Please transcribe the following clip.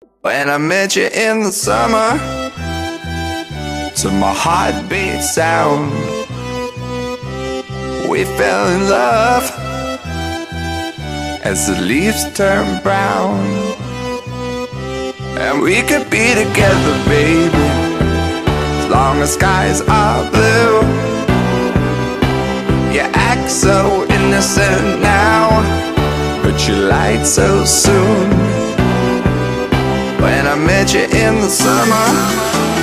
When I met you in the summer, to my heartbeat sound, we fell in love as the leaves turn brown. And we could be together, baby, as long as skies are blue. You act so innocent now, but you lied so soon. When I met you in the summer,